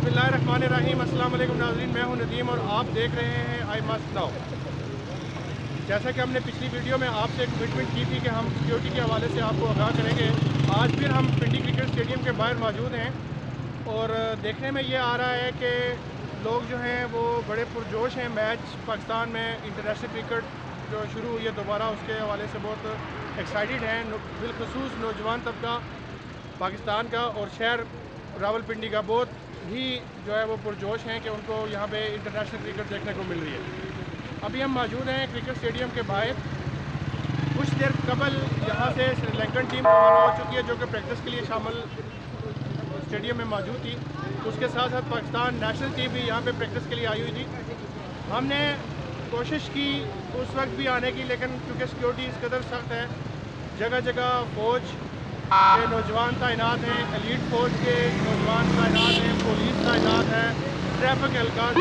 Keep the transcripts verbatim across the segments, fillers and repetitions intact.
बिस्मिल्लाहिर्रहमानिर्रहीम। अस्सलाम वालेकुम नाज़रीन, मैं हूं नदीम और आप देख रहे हैं आई मस्ट नाउ। जैसा कि हमने पिछली वीडियो में आपसे एक कमिटमेंट की थी कि हम सिक्योरिटी के हवाले से आपको आगाह करेंगे, आज फिर हम पिंडी क्रिकेट स्टेडियम के बाहर मौजूद हैं और देखने में ये आ रहा है कि लोग जो हैं वो बड़े पुरजोश हैं। मैच पाकिस्तान में इंटरनेशनल क्रिकेट जो शुरू हुई है दोबारा, उसके हवाले से बहुत एक्साइटेड हैं। बिलखसूस नौजवान तबका पाकिस्तान का और शहर रावलपिंडी का बहुत ही जो है वो पुरजोश हैं कि उनको यहाँ पे इंटरनेशनल क्रिकेट देखने को मिल रही है। अभी हम मौजूद हैं क्रिकेट स्टेडियम के बाहर। कुछ देर कबल यहाँ से श्रीलंकन टीम रवाना हो चुकी है जो कि प्रैक्टिस के लिए शामिल स्टेडियम में मौजूद थी। उसके साथ साथ पाकिस्तान नेशनल टीम भी यहाँ पे प्रैक्टिस के लिए आई हुई थी। हमने कोशिश की उस वक्त भी आने की, लेकिन क्योंकि सिक्योरिटी इस कदर सख्त है, जगह जगह फ़ौज के नौजवान तैनात हैं, एलीट फ़ौज के नौजवान तैनात हैं, पुलिस तैनात है, ट्रैफिक एहलकार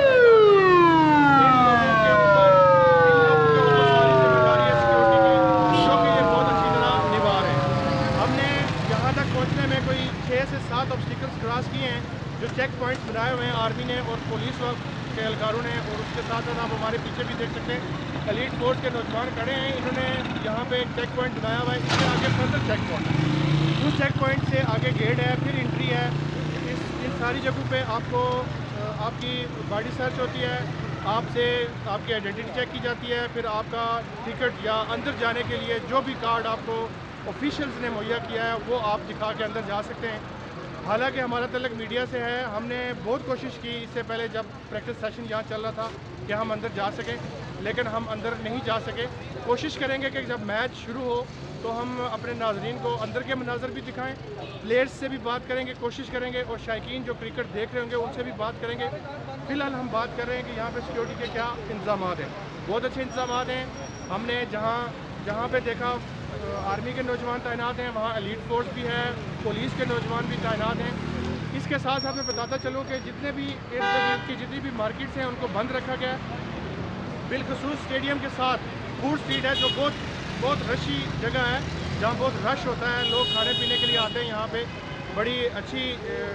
पहुंचने में कोई छः से सात ऑब्स्टिकल्स क्रॉस किए हैं जो चेक पॉइंट्स बनाए हुए हैं आर्मी ने और पुलिस के एहलकारों ने। और उसके साथ साथ आप हमारे पीछे भी देख सकते हैं एलीट फोर्स के नौजवान खड़े हैं। इन्होंने यहाँ पे एक चेक पॉइंट बनाया हुआ है, इससे आगे फर्दर चेक पॉइंट, उस चेक पॉइंट से आगे गेट है, फिर एंट्री है। इस इन सारी जगहों पे आपको आपकी बॉडी सर्च होती है, आपसे आपकी आइडेंटिटी चेक की जाती है, फिर आपका टिकट या अंदर जाने के लिए जो भी कार्ड आपको ऑफिशियल्स ने मुहैया किया है वो आप दिखा के अंदर जा सकते हैं। हालांकि हमारा तल्लुक मीडिया से है, हमने बहुत कोशिश की इससे पहले जब प्रैक्टिस सेशन यहाँ चल रहा था कि हम अंदर जा सकें, लेकिन हम अंदर नहीं जा सके। कोशिश करेंगे कि जब मैच शुरू हो तो हम अपने नाजरीन को अंदर के मनाजर भी दिखाएं, प्लेयर्स से भी बात करेंगे, कोशिश करेंगे और शायकीन जो क्रिकेट देख रहे होंगे उनसे भी बात करेंगे। फ़िलहाल हम बात कर रहे हैं कि यहाँ पे सिक्योरिटी के क्या इंतजाम हैं। बहुत अच्छे इंतजाम हैं। हमने जहाँ जहाँ पे देखा आर्मी के नौजवान तैनात हैं, वहाँ एलीट फोर्स भी है, पुलिस के नौजवान भी तैनात हैं। इसके साथ साथ मैं बताता चलूँ कि जितने भी इर्द गिर्द की जितनी भी मार्केट्स हैं उनको बंद रखा गया है। बिलखसूस स्टेडियम के साथ फूड स्ट्रीट है जो बहुत बहुत रशी जगह है, जहाँ बहुत रश होता है, लोग खाने पीने के लिए आते हैं। यहाँ पे बड़ी अच्छी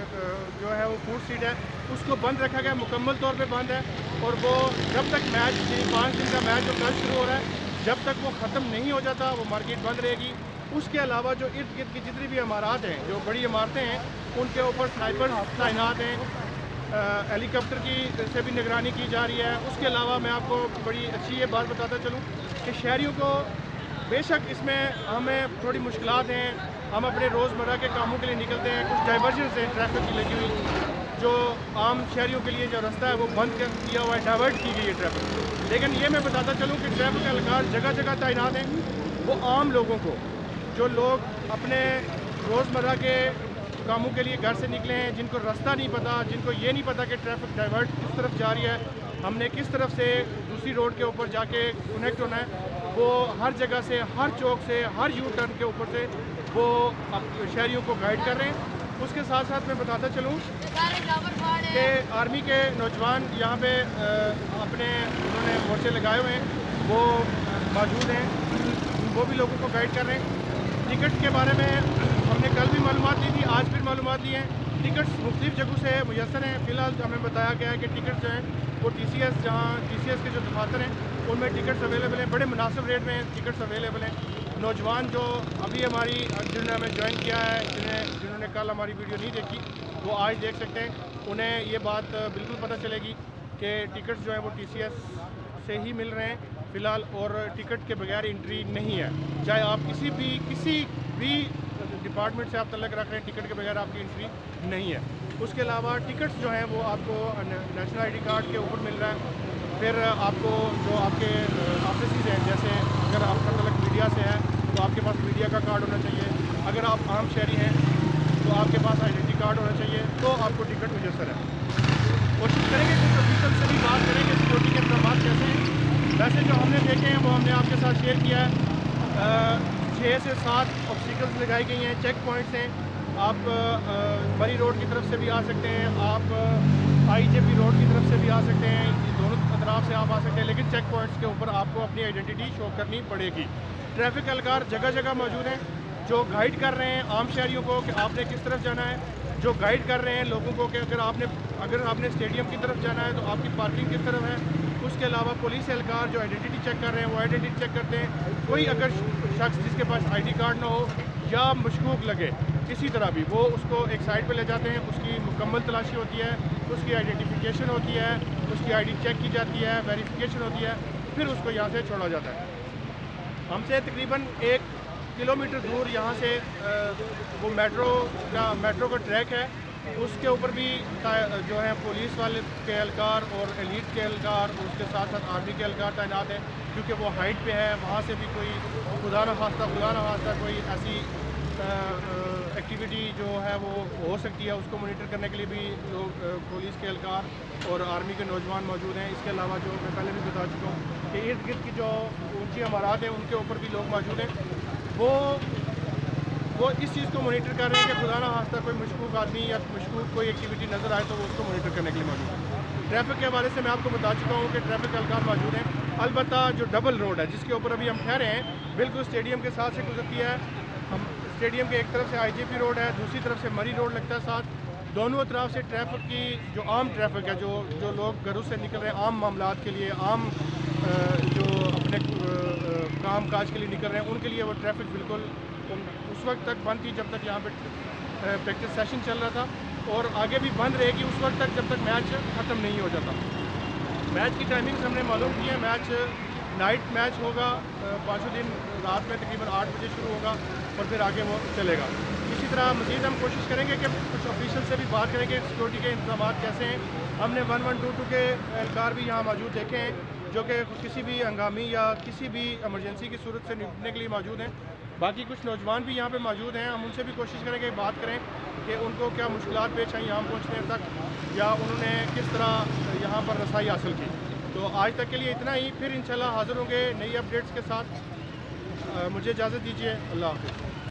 जो है वो फूड स्ट्रीट है, उसको बंद रखा गया, मुकम्मल तौर पे बंद है। और वो जब तक मैच पाँच दिन का मैच जो कल शुरू हो रहा है, जब तक वो ख़त्म नहीं हो जाता वो मार्केट बंद रहेगी। उसके अलावा जो इर्द गिर्द की जितनी भी इमारत हैं, जो बड़ी इमारतें हैं, उनके ऊपर स्नाइपर तैनात हैं, हेलीकॉप्टर की से भी निगरानी की जा रही है। उसके अलावा मैं आपको बड़ी अच्छी ये बात बताता चलूँ कि शहरियों को बेशक इसमें हमें थोड़ी मुश्किलात हैं, हम अपने रोज़मर्रा के कामों के लिए निकलते हैं, कुछ डाइवर्जन्स हैं ट्रैफिक की लगी हुई, जो आम शहरियों के लिए जो रास्ता है वो बंद कर दिया हुआ है, डाइवर्ट की गई है ट्रैफिक। लेकिन ये मैं बताता चलूँ कि ट्रैफिक एहलकार जगह जगह तैनात हैं। वो आम लोगों को, जो लोग अपने रोज़मर्रा के कामों के लिए घर से निकले हैं, जिनको रास्ता नहीं पता, जिनको ये नहीं पता कि ट्रैफिक डाइवर्ट किस तरफ जा रही है, हमने किस तरफ से दूसरी रोड के ऊपर जाके कनेक्ट होना है, वो हर जगह से, हर चौक से, हर यू टर्न के ऊपर से वो शहरियों को गाइड कर रहे हैं। उसके साथ साथ मैं बताता चलूँ कि आर्मी के नौजवान यहाँ पे अपने उन्होंने मोर्चे लगाए हुए हैं, वो मौजूद हैं, वो भी लोगों को गाइड कर रहे हैं। टिकट के बारे में हमने कल भी मालूमात ली थी, आज फिर मालूमात ली हैं। टिकट्स मुख्तलिफ जगहों से मुयसर हैं। फ़िलहाल हमें बताया गया है कि टिकट जो हैं वो टी सी एस जहाँ टी सी एस के जो दफातर हैं उनमें टिकट्स अवेलेबल हैं, बड़े मुनासिब रेट में टिकट्स अवेलेबल हैं। नौजवान जो अभी हमारी जिन्होंने हमें ज्वाइन किया है, जिन्हें जिन्होंने कल हमारी वीडियो नहीं देखी, वो आज देख सकते हैं। उन्हें ये बात बिल्कुल पता चलेगी कि टिकट्स जो हैं वो टी सी एस से ही मिल रहे हैं फ़िलहाल, और टिकट के बगैर एंट्री नहीं है। चाहे आप किसी भी किसी भी डिपार्टमेंट से आप तल्लुक़ रख रहे हैं, टिकट के बगैर आपकी एंट्री नहीं है। उसके अलावा टिकट्स जो हैं वो आपको नेशनल आई डी कार्ड के ऊपर मिल रहा है। फिर आपको जो आपके ऑफिस हैं, जैसे अगर आपका तल्लुक़ मीडिया से है तो आपके पास मीडिया का कार्ड होना चाहिए, अगर आप आम शहरी हैं तो आपके पास आइडेंटिटी कार्ड होना चाहिए, तो आपको टिकट मुयसर है। कोशिश करेंगे कुछ ऑफिसर से भी बात करेंगे सिक्योरिटी के इंतजाम कैसे हैं। वैसे जो हमने देखे हैं वो हमने आपके साथ शेयर किया है। छः से सात ऑब्स्टिकल्स लगाई गई हैं, चेक पॉइंट्स हैं। आप बरी रोड की तरफ से भी आ सकते हैं, आप आई जे पी रोड की तरफ से भी आ सकते हैं, दोनों तरफ से आप आ सकते हैं, लेकिन चेक पॉइंट्स के ऊपर आपको अपनी आइडेंटिटी शो करनी पड़ेगी। ट्रैफिक एहलकार जगह जगह मौजूद हैं जो गाइड कर रहे हैं आम शहरियों को कि आपने किस तरफ जाना है। जो गाइड कर रहे हैं लोगों को कि अगर आपने अगर आपने स्टेडियम की तरफ जाना है तो आपकी पार्किंग किस तरफ है। उसके अलावा पुलिस एहलकार जो आइडेंटिटी चेक कर रहे हैं वो आइडेंटिटी चेक करते हैं। कोई अगर शख्स जिसके पास आईडी कार्ड ना हो या मशकूक लगे किसी तरह भी, वो उसको एक साइड पे ले जाते हैं, उसकी मुकम्मल तलाशी होती है, उसकी आइडेंटिफिकेशन होती है, उसकी आईडी चेक की जाती है, वेरिफिकेशन होती है, फिर उसको यहाँ से छोड़ा जाता है। हमसे तकरीबन एक किलोमीटर दूर यहाँ से वो मेट्रो का मेट्रो का ट्रैक है, उसके ऊपर भी जो है पुलिस वाले के एहलकार और एलीट के एहलकार और उसके साथ साथ आर्मी के एहलकार तैनात हैं, क्योंकि वो हाइट पे है। वहाँ से भी कोई खुदा न खास्ता खुदा न खास्ता कोई ऐसी एक्टिविटी जो है वो हो सकती है, उसको मॉनिटर करने के लिए भी लोग पुलिस के एहलकार और आर्मी के नौजवान मौजूद हैं। इसके अलावा जो मैं पहले भी बता चुका हूँ कि इर्द गिर्द की जो ऊँची इमारत हैं उनके ऊपर भी लोग मौजूद हैं। वो वो इस चीज़ को मॉनिटर कर रहे हैं कि खुदा न खास्ता कोई मशकूक आदमी या मशकूक कोई एक्टिविटी नज़र आए तो वो उसको मॉनिटर करने के लिए मौजूद है। ट्रैफिक के हवाले से मैं आपको बता चुका हूँ कि ट्रैफिक एहलकार मौजूद हैं। अलबत्ता जो डबल रोड है जिसके ऊपर अभी हम ठहरे हैं, बिल्कुल स्टेडियम के साथ से गुजरती है। हम स्टेडियम के एक तरफ से आई जे पी रोड है, दूसरी तरफ से मरी रोड लगता है साथ। दोनों तरफ से ट्रैफिक की जो आम ट्रैफिक है, जो जो लोग घरों से निकल रहे हैं आम मामलात के लिए, आम जो अपने काम काज के लिए निकल रहे हैं, उनके लिए वो ट्रैफिक बिल्कुल उस वक्त तक बंद थी जब तक यहाँ पे प्रैक्टिस सेशन चल रहा था, और आगे भी बंद रहेगी उस वक्त तक जब तक मैच ख़त्म नहीं हो जाता। मैच की टाइमिंग्स हमने मालूम की है। मैच नाइट मैच होगा, पाँचों दिन रात में तकरीबन आठ बजे शुरू होगा और फिर आगे वो चलेगा। इसी तरह मज़ीद हम कोशिश करेंगे कि कुछ ऑफिशियल से भी बात करेंगे सिक्योरिटी के इंतजाम कैसे हैं। हमने वन वन टू टू के एहलकार भी यहाँ मौजूद देखे हैं जो कि किसी भी हंगामी या किसी भी एमरजेंसी की सूरत से निपटने के लिए मौजूद हैं। बाकी कुछ नौजवान भी यहाँ पे मौजूद हैं, हम उनसे भी कोशिश करेंगे बात करें कि उनको क्या मुश्किलात पेश आई यहाँ पहुँचने तक, या उन्होंने किस तरह यहाँ पर रसाई हासिल की। तो आज तक के लिए इतना ही, फिर इंशाल्लाह हाज़िर होंगे नई अपडेट्स के साथ। मुझे इजाज़त दीजिए, अल्लाह हाफ़िज़।